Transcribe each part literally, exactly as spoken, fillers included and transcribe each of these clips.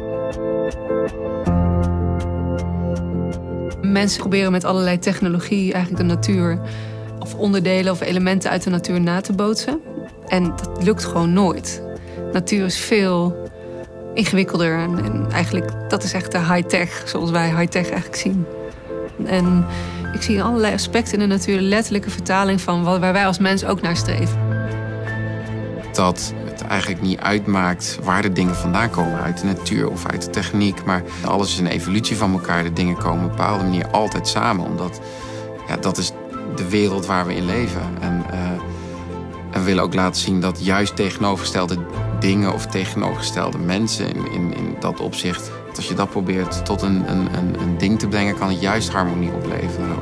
Mensen proberen met allerlei technologie eigenlijk de natuur of onderdelen of elementen uit de natuur na te bootsen. En dat lukt gewoon nooit. Natuur is veel ingewikkelder en, en eigenlijk dat is echt de high-tech, zoals wij high-tech eigenlijk zien. En ik zie in allerlei aspecten in de natuur de letterlijke vertaling van waar wij als mens ook naar streven. Dat het eigenlijk niet uitmaakt waar de dingen vandaan komen, uit de natuur of uit de techniek. Maar alles is een evolutie van elkaar. De dingen komen op een bepaalde manier altijd samen. Omdat ja, dat is de wereld waar we in leven. En, uh, en we willen ook laten zien dat juist tegenovergestelde dingen of tegenovergestelde mensen in, in, in dat opzicht, als je dat probeert tot een, een, een, een ding te brengen, kan het juist harmonie opleveren.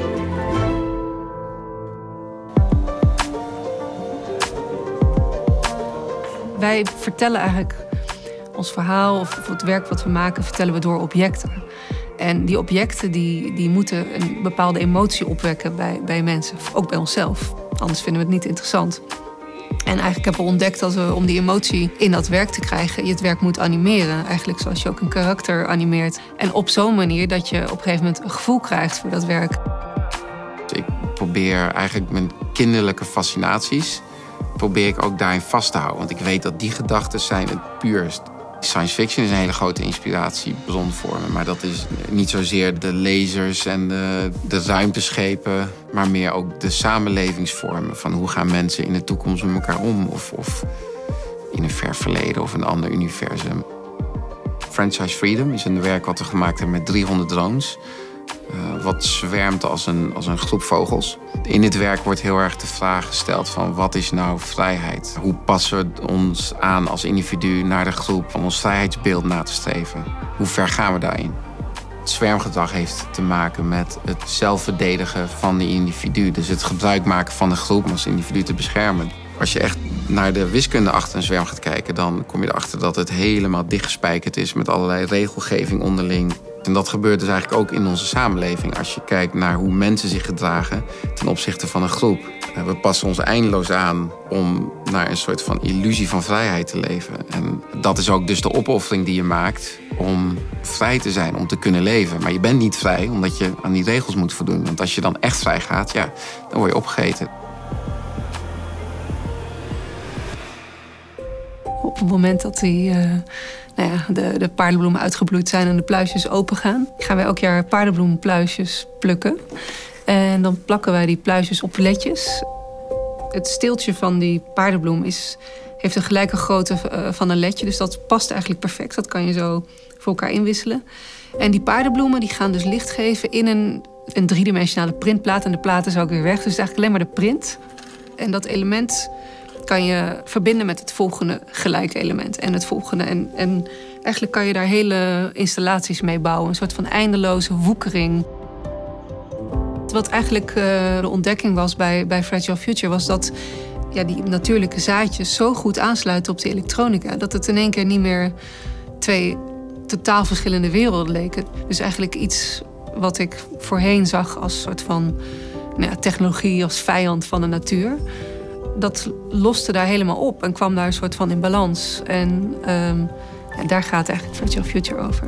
Wij vertellen eigenlijk ons verhaal of het werk wat we maken, vertellen we door objecten. En die objecten die, die moeten een bepaalde emotie opwekken bij, bij mensen, ook bij onszelf. Anders vinden we het niet interessant. En eigenlijk hebben we ontdekt dat we om die emotie in dat werk te krijgen, je het werk moet animeren. Eigenlijk zoals je ook een karakter animeert. En op zo'n manier dat je op een gegeven moment een gevoel krijgt voor dat werk. Ik probeer eigenlijk mijn kinderlijke fascinaties probeer ik ook daarin vast te houden. Want ik weet dat die gedachten zijn het puurst. Science fiction is een hele grote inspiratiebron voor me. Maar dat is niet zozeer de lasers en de, de ruimteschepen, maar meer ook de samenlevingsvormen. Van hoe gaan mensen in de toekomst met elkaar om? Of, of in een ver verleden of een ander universum. Franchise Freedom is een werk wat we gemaakt hebben met driehonderd drones. Uh, wat zwermt als een, als een groep vogels. In dit werk wordt heel erg de vraag gesteld van wat is nou vrijheid? Hoe passen we ons aan als individu naar de groep om ons vrijheidsbeeld na te streven? Hoe ver gaan we daarin? Het zwermgedrag heeft te maken met het zelfverdedigen van de individu. Dus het gebruik maken van de groep om als individu te beschermen. Als je echt naar de wiskunde achter een zwerm gaat kijken, dan kom je erachter dat het helemaal dichtgespijkerd is met allerlei regelgeving onderling. En dat gebeurt dus eigenlijk ook in onze samenleving. Als je kijkt naar hoe mensen zich gedragen ten opzichte van een groep. We passen ons eindeloos aan om naar een soort van illusie van vrijheid te leven. En dat is ook dus de opoffering die je maakt om vrij te zijn, om te kunnen leven. Maar je bent niet vrij omdat je aan die regels moet voldoen. Want als je dan echt vrij gaat, ja, dan word je opgegeten. Op het moment dat die, uh, nou ja, de, de paardenbloemen uitgebloeid zijn en de pluisjes open gaan, gaan wij elk jaar paardenbloempluisjes plukken. En dan plakken wij die pluisjes op ledjes. Het steeltje van die paardenbloem is, heeft een gelijke grootte uh, van een ledje. Dus dat past eigenlijk perfect. Dat kan je zo voor elkaar inwisselen. En die paardenbloemen die gaan dus licht geven in een, een driedimensionale printplaat. En de plaat is ook weer weg. Dus het is eigenlijk alleen maar de print. En dat element kan je verbinden met het volgende gelijke element en het volgende. En, en eigenlijk kan je daar hele installaties mee bouwen. Een soort van eindeloze woekering. Wat eigenlijk uh, de ontdekking was bij, bij Fragile Future was dat ja, die natuurlijke zaadjes zo goed aansluiten op de elektronica dat het in één keer niet meer twee totaal verschillende werelden leken. Dus eigenlijk iets wat ik voorheen zag als soort van nou ja, technologie, als vijand van de natuur. Dat loste daar helemaal op en kwam daar een soort van in balans. En um, ja, daar gaat eigenlijk Fragile Future over.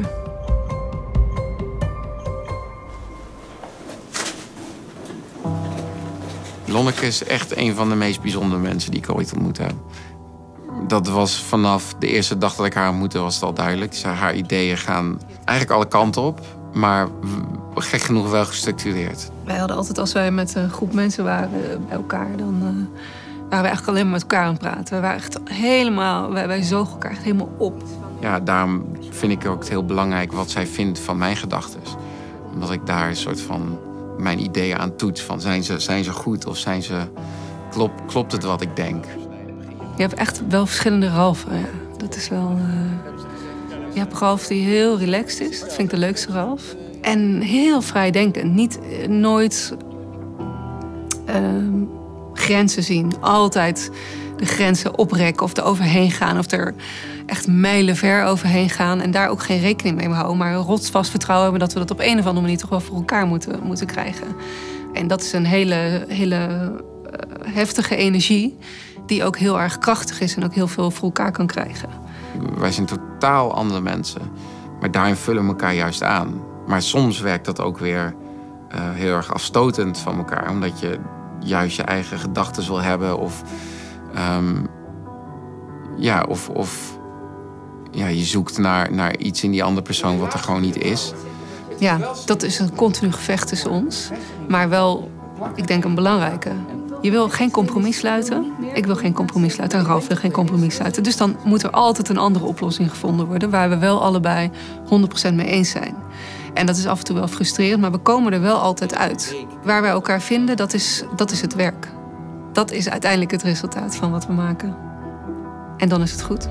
Lonneke is echt een van de meest bijzondere mensen die ik ooit ontmoet heb. Dat was vanaf de eerste dag dat ik haar ontmoette, was het al duidelijk. Dus haar ideeën gaan eigenlijk alle kanten op, maar gek genoeg wel gestructureerd. Wij hadden altijd, als wij met een groep mensen waren bij elkaar, dan uh, waren we eigenlijk alleen maar met elkaar aan het praten. We waren echt helemaal, wij, wij zogen elkaar echt helemaal op. Ja, daarom vind ik ook het heel belangrijk wat zij vindt van mijn gedachten. Omdat ik daar een soort van mijn ideeën aan toets. Van zijn ze, zijn ze goed of zijn ze, klopt, klopt het wat ik denk? Je hebt echt wel verschillende Ralfen. Ja. Dat is wel. Uh... Je hebt Ralf die heel relaxed is. Dat vind ik de leukste Ralf. En heel vrijdenkend. Niet uh, nooit uh, grenzen zien. Altijd de grenzen oprekken of er overheen gaan. Of er echt mijlenver overheen gaan. En daar ook geen rekening mee houden. Maar een rotsvast vertrouwen hebben dat we dat op een of andere manier toch wel voor elkaar moeten, moeten krijgen. En dat is een hele, hele uh, heftige energie. Die ook heel erg krachtig is en ook heel veel voor elkaar kan krijgen. Wij zijn totaal andere mensen. Maar daarin vullen we elkaar juist aan. Maar soms werkt dat ook weer uh, heel erg afstotend van elkaar. Omdat je juist je eigen gedachten wil hebben. Of, um, ja, of, of ja, je zoekt naar, naar iets in die andere persoon wat er gewoon niet is. Ja, dat is een continu gevecht tussen ons. Maar wel, ik denk, een belangrijke. Je wil geen compromis sluiten. Ik wil geen compromis sluiten. En Ralf wil geen compromis sluiten. Dus dan moet er altijd een andere oplossing gevonden worden. Waar we wel allebei honderd procent mee eens zijn. En dat is af en toe wel frustrerend, maar we komen er wel altijd uit. Waar wij elkaar vinden, dat is, dat is het werk. Dat is uiteindelijk het resultaat van wat we maken. En dan is het goed.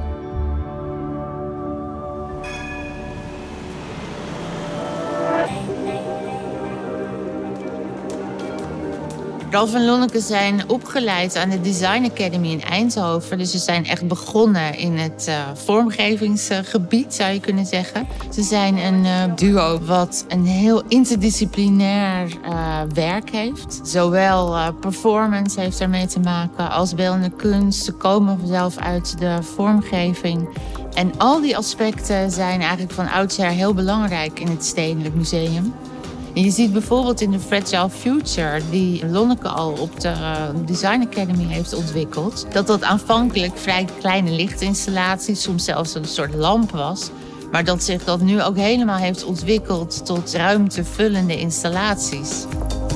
Ralf en Lonneke zijn opgeleid aan de Design Academy in Eindhoven. Dus ze zijn echt begonnen in het uh, vormgevingsgebied, zou je kunnen zeggen. Ze zijn een uh, duo wat een heel interdisciplinair uh, werk heeft. Zowel uh, performance heeft ermee te maken als beeldende kunst. Ze komen zelf uit de vormgeving. En al die aspecten zijn eigenlijk van oudsher heel belangrijk in het Stedelijk Museum. En je ziet bijvoorbeeld in de Fragile Future, die Lonneke al op de Design Academy heeft ontwikkeld, dat dat aanvankelijk vrij kleine lichtinstallaties, soms zelfs een soort lamp was. Maar dat zich dat nu ook helemaal heeft ontwikkeld tot ruimtevullende installaties.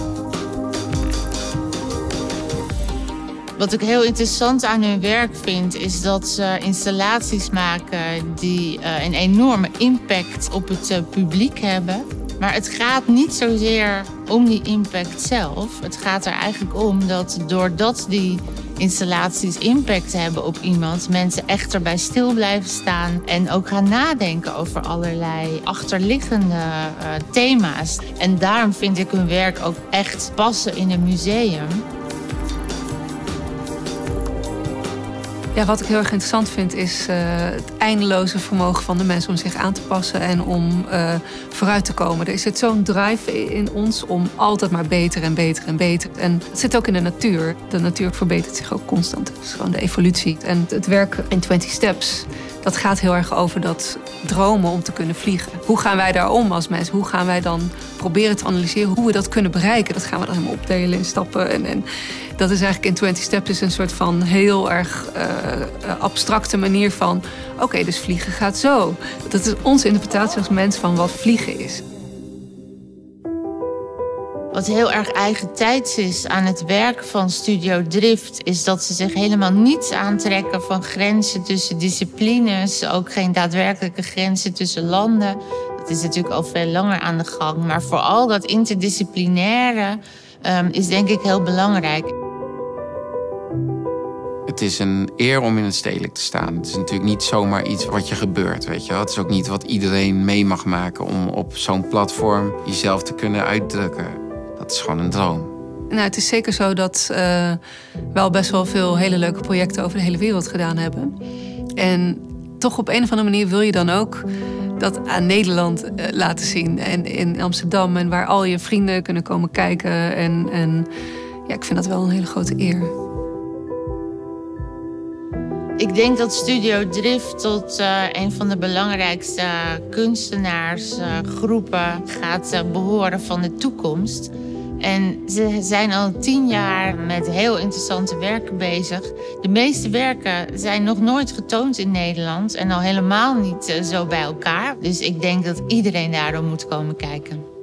Wat ik heel interessant aan hun werk vind, is dat ze installaties maken die uh, een enorme impact op het uh, publiek hebben. Maar het gaat niet zozeer om die impact zelf. Het gaat er eigenlijk om dat doordat die installaties impact hebben op iemand, mensen echt erbij stil blijven staan en ook gaan nadenken over allerlei achterliggende uh, thema's. En daarom vind ik hun werk ook echt passen in een museum. Ja, wat ik heel erg interessant vind is uh, het eindeloze vermogen van de mensen om zich aan te passen en om uh, vooruit te komen. Er zit zo'n drive in ons om altijd maar beter en beter en beter. En het zit ook in de natuur. De natuur verbetert zich ook constant. Dat is gewoon de evolutie. En het werk in twintig steps, dat gaat heel erg over dat dromen om te kunnen vliegen. Hoe gaan wij daar om als mensen? Hoe gaan wij dan proberen te analyseren hoe we dat kunnen bereiken? Dat gaan we dan helemaal opdelen in stappen. En, en dat is eigenlijk in twintig steps is een soort van heel erg uh, abstracte manier van oké, okay, dus vliegen gaat zo. Dat is onze interpretatie als mens van wat vliegen is. Wat heel erg eigentijds is aan het werk van Studio Drift, is dat ze zich helemaal niets aantrekken van grenzen tussen disciplines, ook geen daadwerkelijke grenzen tussen landen. Dat is natuurlijk al veel langer aan de gang, maar vooral dat interdisciplinaire um, is denk ik heel belangrijk. Het is een eer om in het stedelijk te staan. Het is natuurlijk niet zomaar iets wat je gebeurt, weet je wel. Het is ook niet wat iedereen mee mag maken om op zo'n platform jezelf te kunnen uitdrukken. Dat is gewoon een droom. Nou, het is zeker zo dat uh, we al best wel veel hele leuke projecten over de hele wereld gedaan hebben. En toch op een of andere manier wil je dan ook dat aan Nederland uh, laten zien. En in Amsterdam en waar al je vrienden kunnen komen kijken. En, en ja, ik vind dat wel een hele grote eer. Ik denk dat Studio Drift tot uh, een van de belangrijkste kunstenaarsgroepen uh, gaat uh, behoren van de toekomst. En ze zijn al tien jaar met heel interessante werken bezig. De meeste werken zijn nog nooit getoond in Nederland en al helemaal niet uh, zo bij elkaar. Dus ik denk dat iedereen daarom moet komen kijken.